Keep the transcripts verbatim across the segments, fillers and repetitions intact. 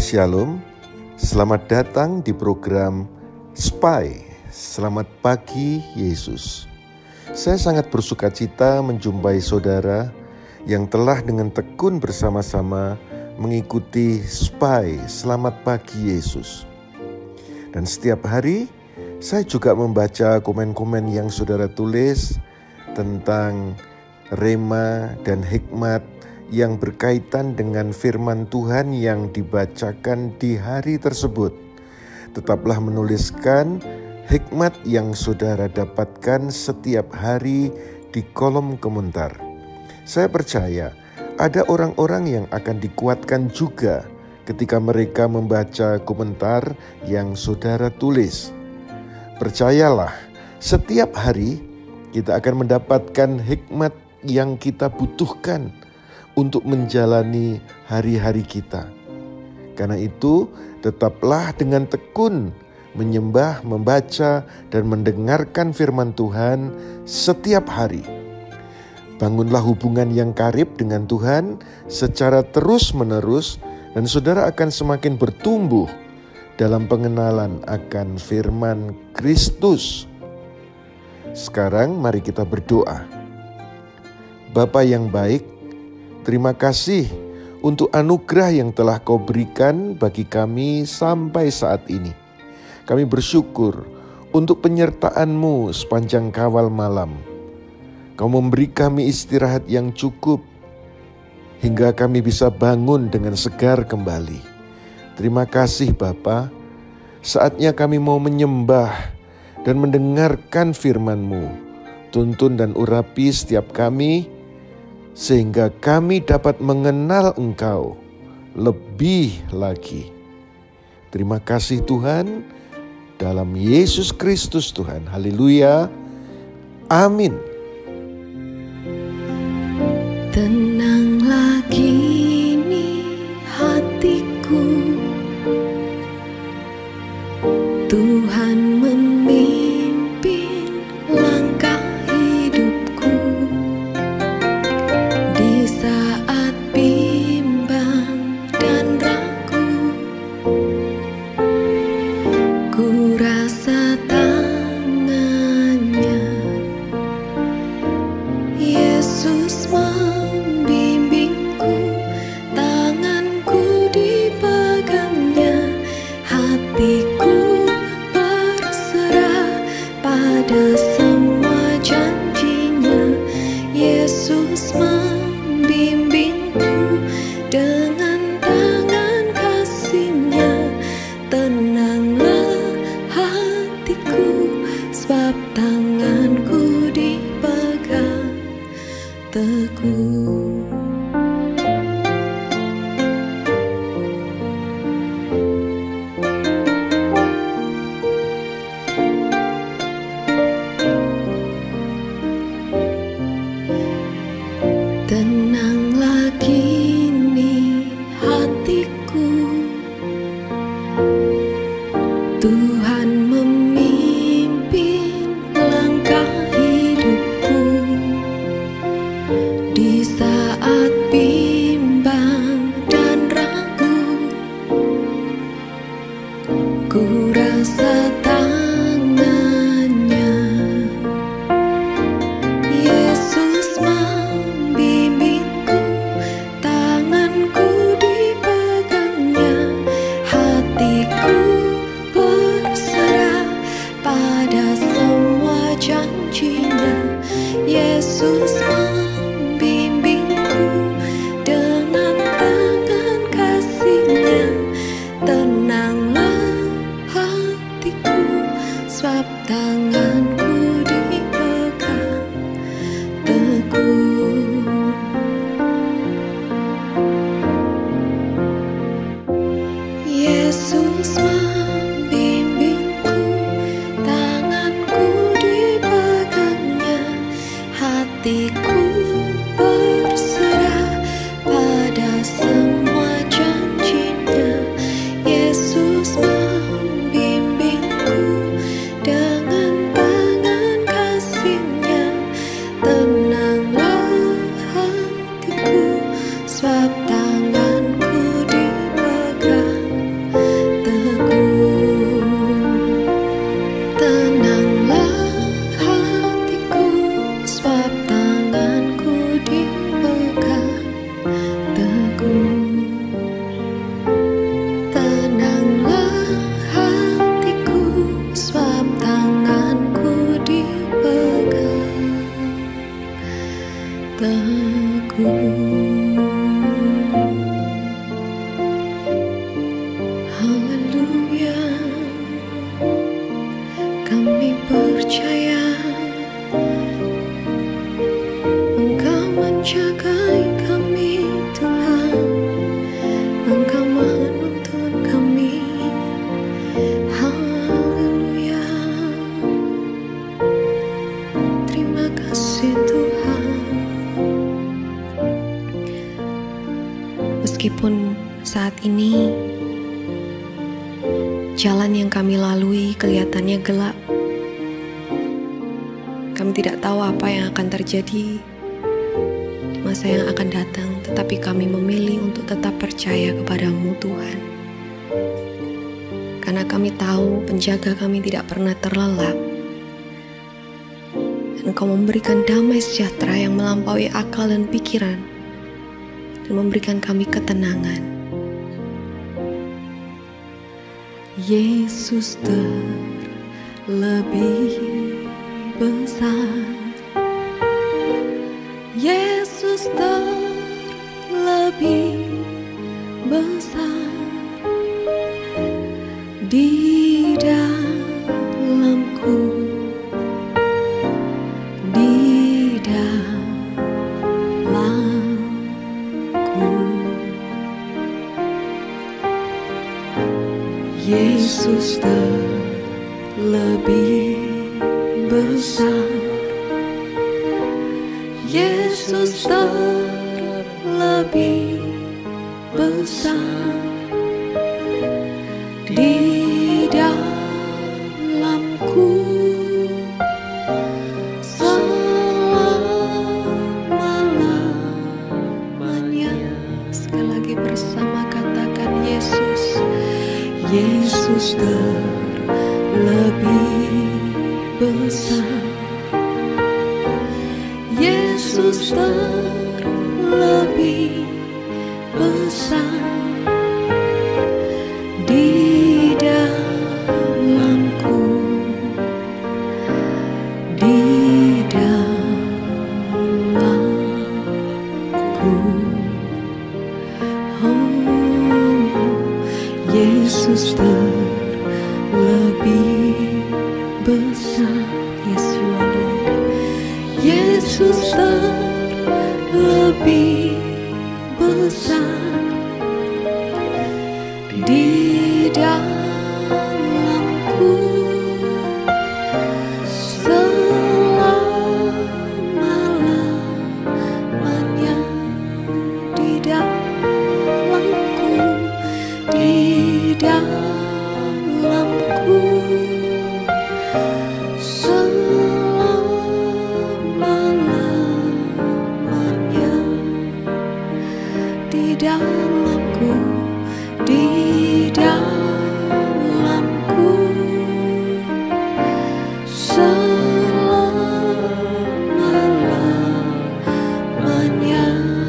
Shalom, selamat datang di program Spy. Selamat pagi Yesus. Saya sangat bersuka cita menjumpai saudara yang telah dengan tekun bersama-sama mengikuti Spy. Selamat pagi Yesus. Dan setiap hari saya juga membaca komen-komen yang saudara tulis tentang rema dan hikmat yang berkaitan dengan firman Tuhan yang dibacakan di hari tersebut. Tetaplah menuliskan hikmat yang saudara dapatkan setiap hari di kolom komentar. Saya percaya ada orang-orang yang akan dikuatkan juga ketika mereka membaca komentar yang saudara tulis. Percayalah, setiap hari kita akan mendapatkan hikmat yang kita butuhkan untuk menjalani hari-hari kita. Karena itu, tetaplah dengan tekun menyembah, membaca, dan mendengarkan firman Tuhan setiap hari. Bangunlah hubungan yang karib dengan Tuhan secara terus-menerus, dan saudara akan semakin bertumbuh dalam pengenalan akan firman Kristus. Sekarang mari kita berdoa. Bapa yang baik, terima kasih untuk anugerah yang telah Kau berikan bagi kami sampai saat ini. Kami bersyukur untuk penyertaan-Mu sepanjang kawal malam. Kau memberi kami istirahat yang cukup hingga kami bisa bangun dengan segar kembali. Terima kasih Bapa. Saatnya kami mau menyembah dan mendengarkan firman-Mu. Tuntun dan urapi setiap kami, sehingga kami dapat mengenal Engkau lebih lagi. Terima kasih Tuhan, dalam Yesus Kristus Tuhan. Haleluya. Amin. Tenanglah kini hatiku, Tuhan memimpin langkah hidupku. Di saat bimbang dan ragu, ku rasa tangannya Walaupun saat ini jalan yang kami lalui kelihatannya gelap, kami tidak tahu apa yang akan terjadi di masa yang akan datang, tetapi kami memilih untuk tetap percaya kepada-Mu Tuhan. Karena kami tahu penjaga kami tidak pernah terlelap. Engkau memberikan damai sejahtera yang melampaui akal dan pikiran, dan memberikan kami ketenangan. Yesus terlebih besar, Yesus terlebih besar di dalamku. Yesus terlebih besar, Yesus terlebih besar di dalamku selama-lamanya. Sekali lagi bersama katakan Yesus. Yesus terlebih besar, Yesus terlebih besar di dalamku, di dalamku. Oh, Yesus terlebih besar. Yes, you are Lord. Yesus terlebih besar di dalamku selama-lamanya, di dalamku, di dalamku selama-lamanya, di dalamku, di dalamku selama-lamanya.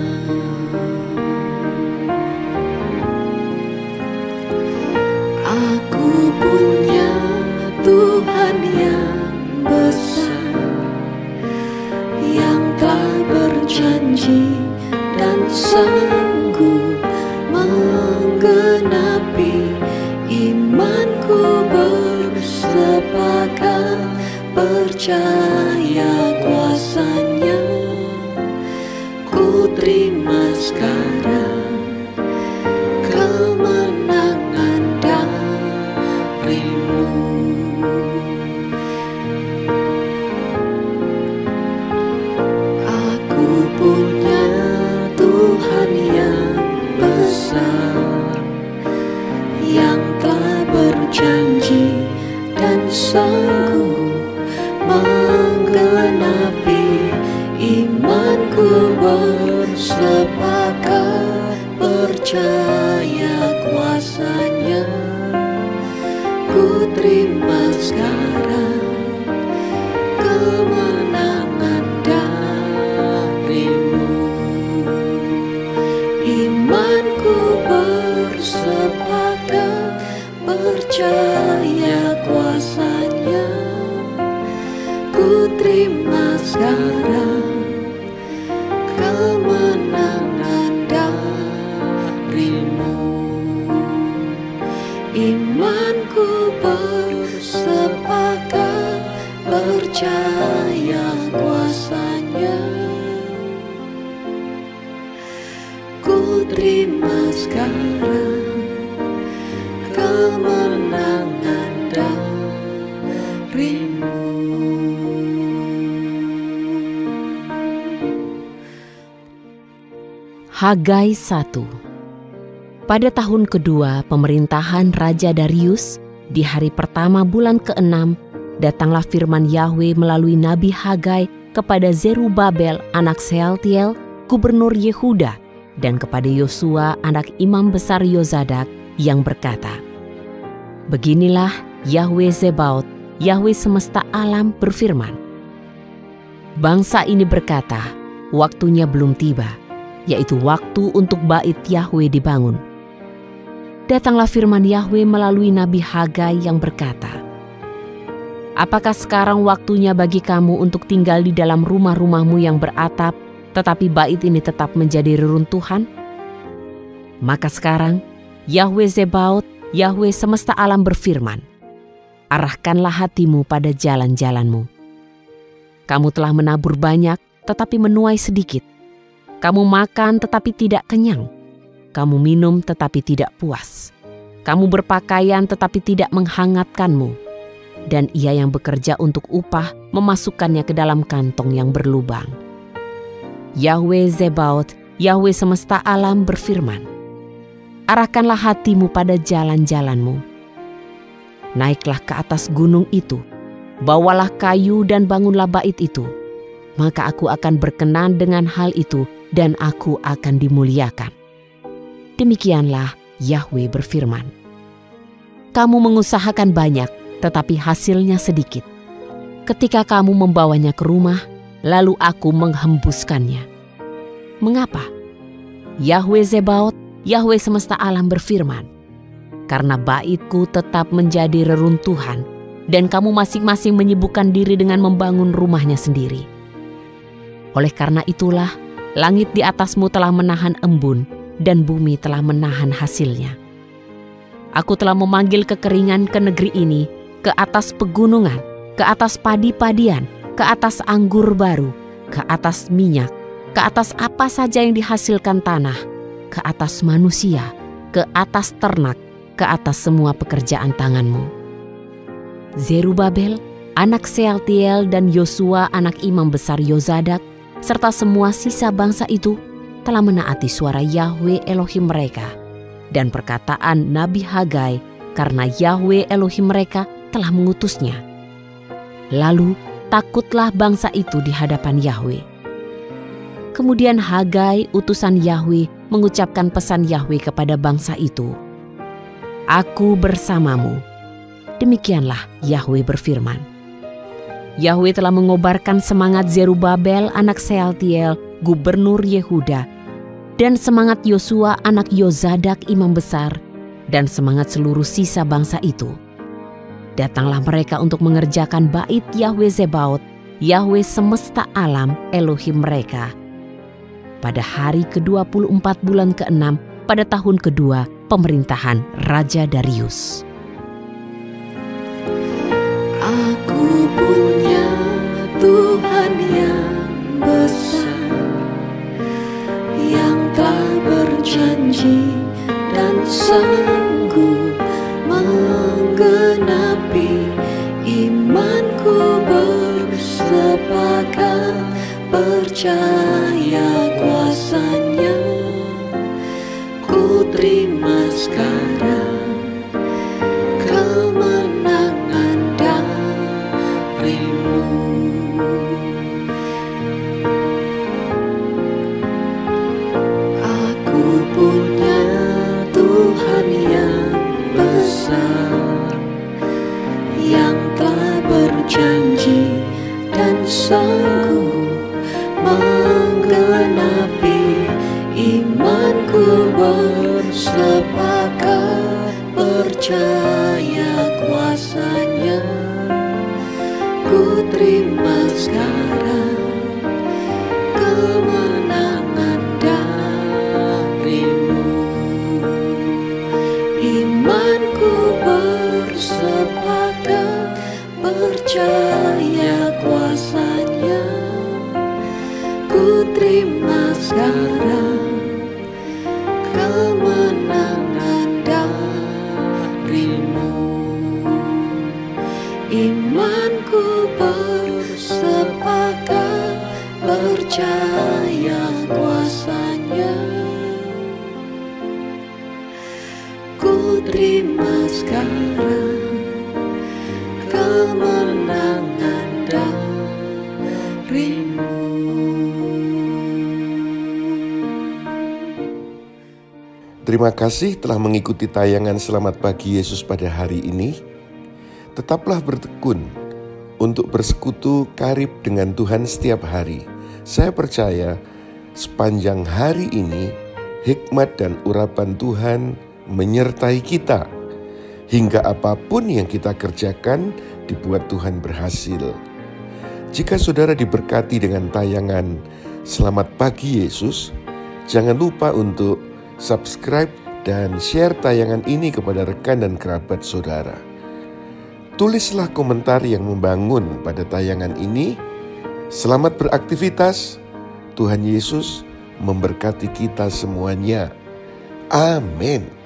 Aku punya Tuhan yang besar, yang telah berjanji dan sanggup menggenapi imanku. Bersepakat percaya kuasa-Nya, ku terima sekarang kemenangan dari-Mu. Aku punya Tuhan yang besar, yang telah berjanji dan sanggup menggenapi imanku. Bersepakat percaya kuasa-Nya, ku terima sekarang kemenangan dari-Mu. Imanku bersepakat percaya kuasa-Nya, ku terima sekarang kemenangan dari-Mu. Imanku bersepakat percaya kuasa-Nya, ku terima sekarang kemenangan dari-Mu. Hagai satu. Pada tahun kedua pemerintahan Raja Darius, di hari pertama bulan keenam, datanglah firman Yahwe melalui Nabi Hagai kepada Zerubabel anak Sealtiel, gubernur Yehuda, dan kepada Yosua anak imam besar Yozadak yang berkata, "Beginilah Yahwe Zebaot, Yahwe semesta alam berfirman, bangsa ini berkata, waktunya belum tiba, yaitu waktu untuk bait Yahwe dibangun." Datanglah firman Yahwe melalui Nabi Hagai yang berkata, "Apakah sekarang waktunya bagi kamu untuk tinggal di dalam rumah-rumahmu yang beratap, tetapi bait ini tetap menjadi reruntuhan? Maka sekarang, Yahwe Zebaot, Yahwe semesta alam berfirman, arahkanlah hatimu pada jalan-jalanmu. Kamu telah menabur banyak, tetapi menuai sedikit. Kamu makan, tetapi tidak kenyang. Kamu minum, tetapi tidak puas. Kamu berpakaian, tetapi tidak menghangatkanmu. Dan ia yang bekerja untuk upah memasukkannya ke dalam kantong yang berlubang. Yahwe Zebaot, Yahwe semesta alam berfirman, arahkanlah hatimu pada jalan-jalanmu. Naiklah ke atas gunung itu, bawalah kayu dan bangunlah bait itu. Maka aku akan berkenan dengan hal itu dan aku akan dimuliakan." Demikianlah Yahwe berfirman. Kamu mengusahakan banyak, tetapi hasilnya sedikit. Ketika kamu membawanya ke rumah, lalu aku menghembuskannya. Mengapa? Yahwe Zebaot, Yahwe semesta alam berfirman, karena baitku tetap menjadi reruntuhan, dan kamu masing-masing menyibukkan diri dengan membangun rumahnya sendiri. Oleh karena itulah, langit di atasmu telah menahan embun, dan bumi telah menahan hasilnya. Aku telah memanggil kekeringan ke negeri ini, ke atas pegunungan, ke atas padi-padian, ke atas anggur baru, ke atas minyak, ke atas apa saja yang dihasilkan tanah, ke atas manusia, ke atas ternak, ke atas semua pekerjaan tanganmu. Zerubabel, anak Sealtiel, dan Yosua anak imam besar Yozadak, serta semua sisa bangsa itu telah menaati suara Yahwe Elohim mereka dan perkataan Nabi Hagai, karena Yahwe Elohim mereka telah mengutusnya. Lalu takutlah bangsa itu di hadapan Yahwe. Kemudian Hagai, utusan Yahwe, mengucapkan pesan Yahwe kepada bangsa itu. "Aku bersamamu." Demikianlah Yahwe berfirman. Yahwe telah mengobarkan semangat Zerubabel anak Sealtiel, gubernur Yehuda, dan semangat Yosua anak Yozadak imam besar, dan semangat seluruh sisa bangsa itu. Datanglah mereka untuk mengerjakan bait Yahwe Zebaot, Yahwe semesta alam Elohim mereka, pada hari ke dua puluh empat bulan keenam pada tahun kedua pemerintahan Raja Darius. Aku punya Tuhan yang besar, yang telah berjanji dan sanggup menggenapi imanku, bersepakat percaya kuasanya. Ku terima sekarang kemenangan darimu. Aku punya Tuhan yang besar, yang telah berjanji dan sanggup menggenapi imanku, bersepakat percaya kuasanya. Ku terima sekarang kemenangan darimu. Imanku bersepakat percaya kuasanya. Ku terima sekarang kemenangan darimu. Imanku bersepakat percaya kuasanya. terima sekarang kemenangan darimu. Terima kasih telah mengikuti tayangan Selamat Pagi Yesus pada hari ini. Tetaplah bertekun untuk bersekutu karib dengan Tuhan setiap hari. Saya percaya sepanjang hari ini hikmat dan urapan Tuhan menyertai kita. Hingga apapun yang kita kerjakan dibuat Tuhan berhasil. Jika saudara diberkati dengan tayangan Selamat Pagi Yesus, jangan lupa untuk subscribe dan share tayangan ini kepada rekan dan kerabat saudara. Tulislah komentar yang membangun pada tayangan ini. Selamat beraktivitas. Tuhan Yesus memberkati kita semuanya. Amin.